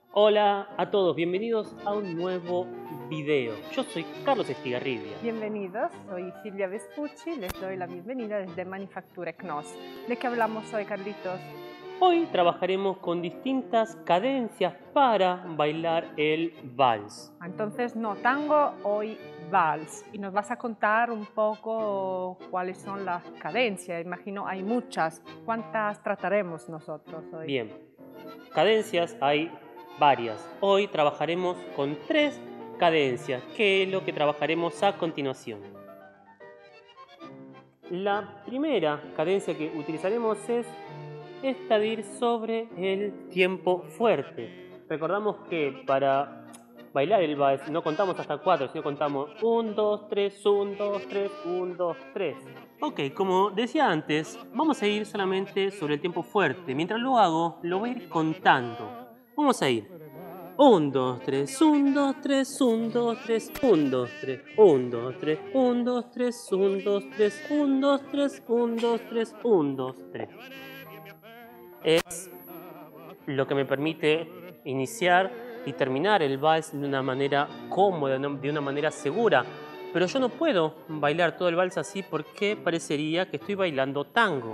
Hola a todos, bienvenidos a un nuevo video. Yo soy Carlos Estigarribia. Bienvenidos, soy Silvia Vespucci, les doy la bienvenida desde Manufacture Knos. ¿De qué hablamos hoy, Carlitos? Hoy trabajaremos con distintas cadencias para bailar el vals. Entonces, no tango, hoy vals. Y nos vas a contar un poco cuáles son las cadencias. Imagino hay muchas. ¿Cuántas trataremos nosotros hoy? Bien, cadencias hay varias. Hoy trabajaremos con 3 cadencias, que es lo que trabajaremos a continuación. La primera cadencia que utilizaremos es esta de ir sobre el tiempo fuerte. Recordamos que para bailar el vals no contamos hasta 4, sino contamos 1, 2, 3, 1, 2, 3, 1, 2, 3. Ok, como decía antes, vamos a ir solamente sobre el tiempo fuerte. Mientras lo hago, lo voy a ir contando. Vamos a ir 1, 2, 3, 1, 2, 3, 1, 2, 3, 1, 2, 3, 1, 2, 3, 1, 2, 3, 1, 2, 3, 1, 2, 3, 1, 2, 3, 1, 2, 3. Es lo que me permite iniciar y terminar el vals de una manera cómoda, de una manera segura. Pero yo no puedo bailar todo el vals así porque parecería que estoy bailando tango.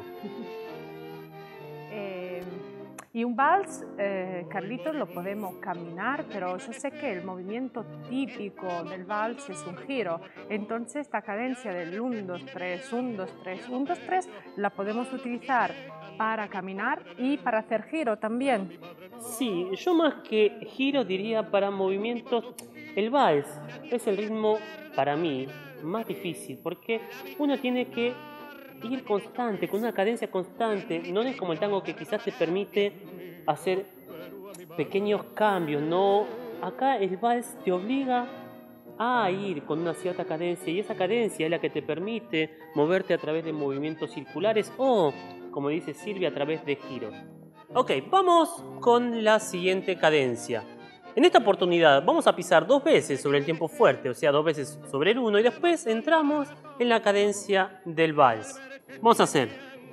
Y un vals, Carlitos, lo podemos caminar, pero yo sé que el movimiento típico del vals es un giro. Entonces, esta cadencia del 1, 2, 3, 1, 2, 3, 1, 2, 3, la podemos utilizar para caminar y para hacer giro también. Sí, yo más que giro diría para movimientos. El vals es el ritmo para mí más difícil porque uno tiene que ir constante, con una cadencia constante. No es como el tango que quizás te permite hacer pequeños cambios, no. Acá el vals te obliga a ir con una cierta cadencia y esa cadencia es la que te permite moverte a través de movimientos circulares o, como dice Silvia, a través de giros. Ok, vamos con la siguiente cadencia. En esta oportunidad vamos a pisar 2 veces sobre el tiempo fuerte, o sea, 2 veces sobre el 1 y después entramos en la cadencia del vals. Vamos a hacer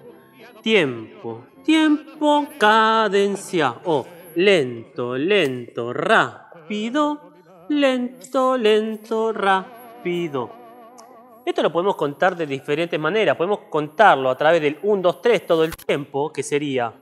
tiempo, tiempo, cadencia o lento, lento, rápido, lento, lento, rápido. Esto lo podemos contar de diferentes maneras. Podemos contarlo a través del 1, 2, 3 todo el tiempo, que sería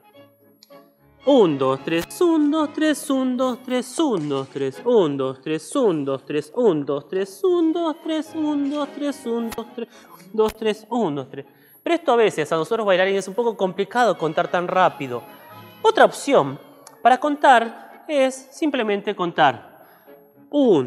1, 2, 3, 1, 2, 3, 1, 2, 3, 1, 2, 3, 1, 2, 3, 1, 2, 3, 1, 2, 3, 1, 2, 3, 1, 2, 3, 1, 2, 3, 2, 3, 1, 2, 3. Pero esto a veces a nosotros bailarines es un poco complicado contar tan rápido. Otra opción para contar es simplemente contar 1,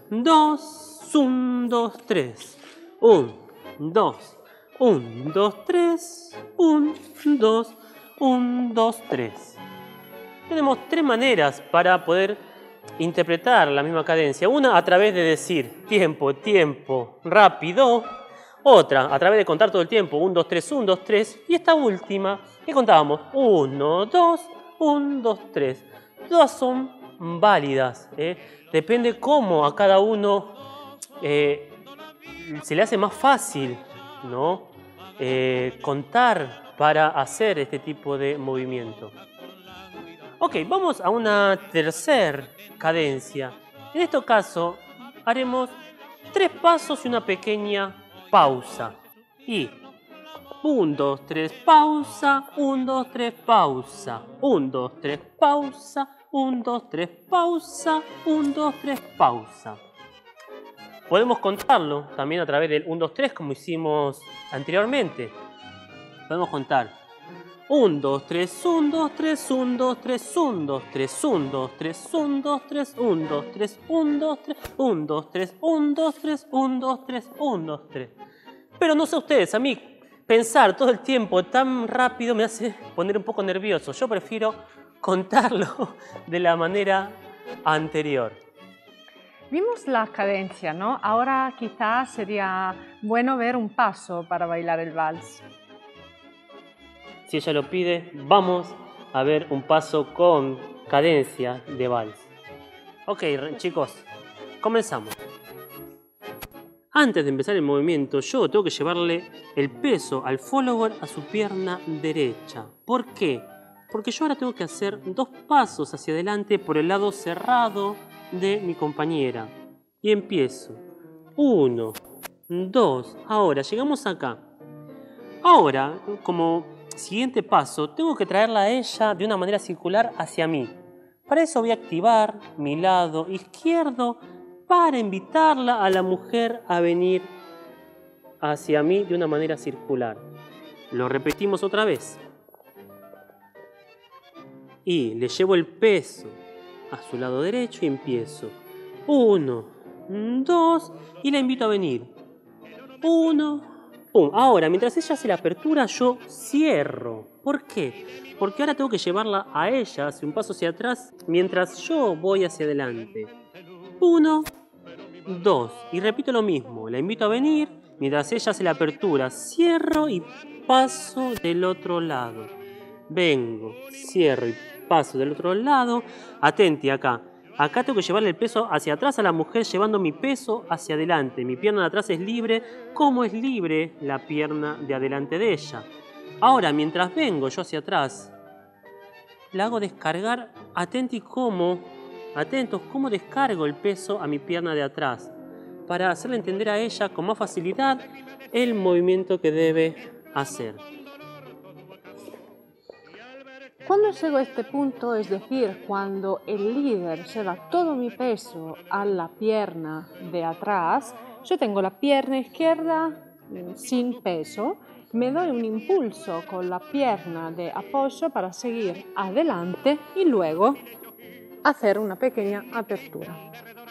2, 1, 2, 3, 1, 2, 1, 2, 3, 1, 2, 1, 2, 3. Tenemos 3 maneras para poder interpretar la misma cadencia. Una a través de decir tiempo, tiempo, rápido. Otra a través de contar todo el tiempo, 1, 2, 3, 1, 2, 3. Y esta última, que contábamos, 1, 2, 1, 2, 3. Todas son válidas. Depende cómo a cada uno se le hace más fácil, ¿no? Contar para hacer este tipo de movimiento. Ok, vamos a una tercera cadencia. En este caso haremos 3 pasos y una pequeña pausa. Y 1, 2, 3, pausa, 1, 2, 3, pausa, 1, 2, 3, pausa, 1, 2, 3, pausa, 1, 2, 3, pausa. Podemos contarlo también a través del 1, 2, 3 como hicimos anteriormente. Podemos contar 1, 2, 3, 1, 2, 3, 1, 2, 3, 1, 2, 3, 1, 2, 3, 1, 2, 3, 1, 2, 3, 1, 2, 3, 1, 2, 3, 1, 2, 3, 1, 2, 3, 1, 2, 3. Pero no sé ustedes, a mí pensar todo el tiempo tan rápido me hace poner un poco nervioso. Yo prefiero contarlo de la manera anterior. Vimos la cadencia, ¿no? Ahora quizás sería bueno ver un paso para bailar el vals. Si ella lo pide, vamos a ver un paso con cadencia de vals. Ok, chicos, comenzamos. Antes de empezar el movimiento, yo tengo que llevarle el peso al follower a su pierna derecha. ¿Por qué? Porque yo ahora tengo que hacer 2 pasos hacia adelante por el lado cerrado de mi compañera. Y empiezo. 1, 2. Ahora, llegamos acá. Ahora, como siguiente paso, tengo que traerla a ella de una manera circular hacia mí. Para eso voy a activar mi lado izquierdo para invitarla a la mujer a venir hacia mí de una manera circular. Lo repetimos otra vez. Y le llevo el peso a su lado derecho y empiezo. 1, 2 y la invito a venir. 1, pum. Ahora, mientras ella hace la apertura, yo cierro. ¿Por qué? Porque ahora tengo que llevarla a ella hacia un paso hacia atrás mientras yo voy hacia adelante. 1, 2. Y repito lo mismo. La invito a venir mientras ella hace la apertura. Cierro y paso del otro lado. Vengo, cierro y paso del otro lado. Atenti acá. Acá tengo que llevarle el peso hacia atrás a la mujer, llevando mi peso hacia adelante. Mi pierna de atrás es libre, como es libre la pierna de adelante de ella. Ahora, mientras vengo yo hacia atrás, la hago descargar. Atentos cómo descargo el peso a mi pierna de atrás, para hacerle entender a ella con más facilidad el movimiento que debe hacer. Cuando llego a este punto, es decir, cuando el líder lleva todo mi peso a la pierna de atrás, yo tengo la pierna izquierda sin peso, me doy un impulso con la pierna de apoyo para seguir adelante y luego hacer una pequeña apertura.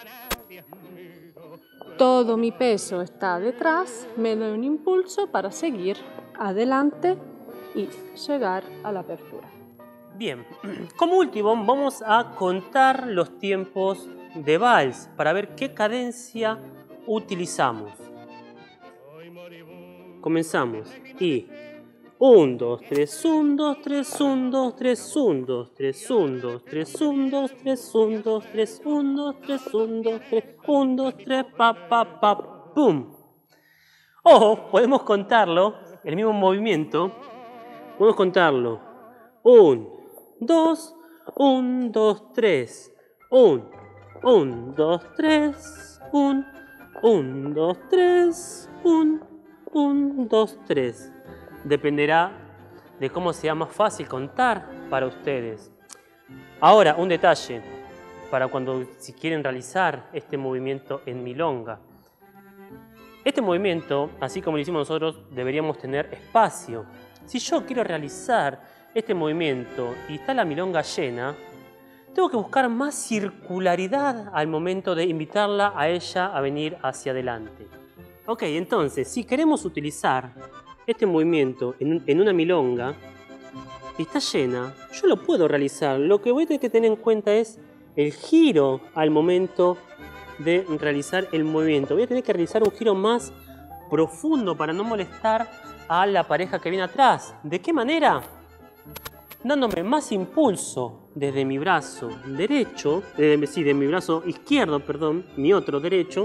Todo mi peso está detrás, me doy un impulso para seguir adelante y llegar a la apertura. Bien, como último vamos a contar los tiempos de vals para ver qué cadencia utilizamos. Comenzamos y 1, 2, 3, 1, 2, 3, 1, 2, 3, 1, 2, 3, 1, 2, 3, 1, 2, 3, 1, 2, 3, 1, 2, 3, 1, 2, 3, 1, 2, 3, pa, pum. O podemos contarlo, el mismo movimiento, podemos contarlo. 1, 2, 1, 2, 3, 1, 1, 2, 3, 1, 1, 2, 3, 1, 1, 2, 3. Dependerá de cómo sea más fácil contar para ustedes. Ahora, un detalle para si quieren realizar este movimiento en milonga. Este movimiento, así como lo hicimos nosotros, deberíamos tener espacio. Si yo quiero realizar este movimiento y está la milonga llena, tengo que buscar más circularidad al momento de invitarla a ella a venir hacia adelante. Ok, entonces, si queremos utilizar este movimiento en una milonga y está llena, yo lo puedo realizar. Lo que voy a tener que tener en cuenta es el giro al momento de realizar el movimiento. Voy a tener que realizar un giro más profundo para no molestar a la pareja que viene atrás. ¿De qué manera? Dándome más impulso desde mi brazo derecho, de mi brazo izquierdo, perdón, mi otro derecho,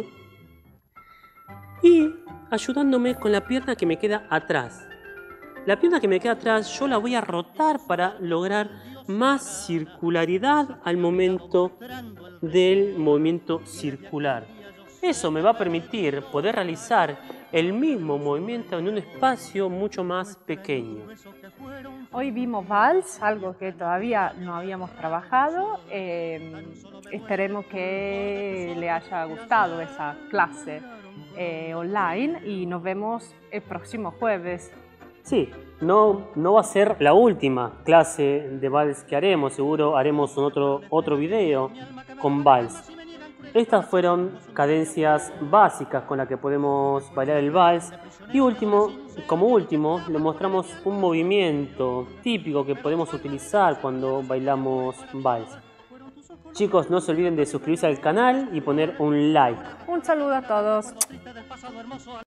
y ayudándome con la pierna que me queda atrás. La pierna que me queda atrás yo la voy a rotar para lograr más circularidad al momento del movimiento circular. Eso me va a permitir poder realizar el mismo movimiento en un espacio mucho más pequeño. Hoy vimos vals, algo que todavía no habíamos trabajado. Esperemos que le haya gustado esa clase online y nos vemos el próximo jueves. Sí, no va a ser la última clase de vals que haremos, seguro haremos otro video con vals. Estas fueron cadencias básicas con las que podemos bailar el vals. Y como último, le mostramos un movimiento típico que podemos utilizar cuando bailamos vals. Chicos, no se olviden de suscribirse al canal y poner un like. Un saludo a todos.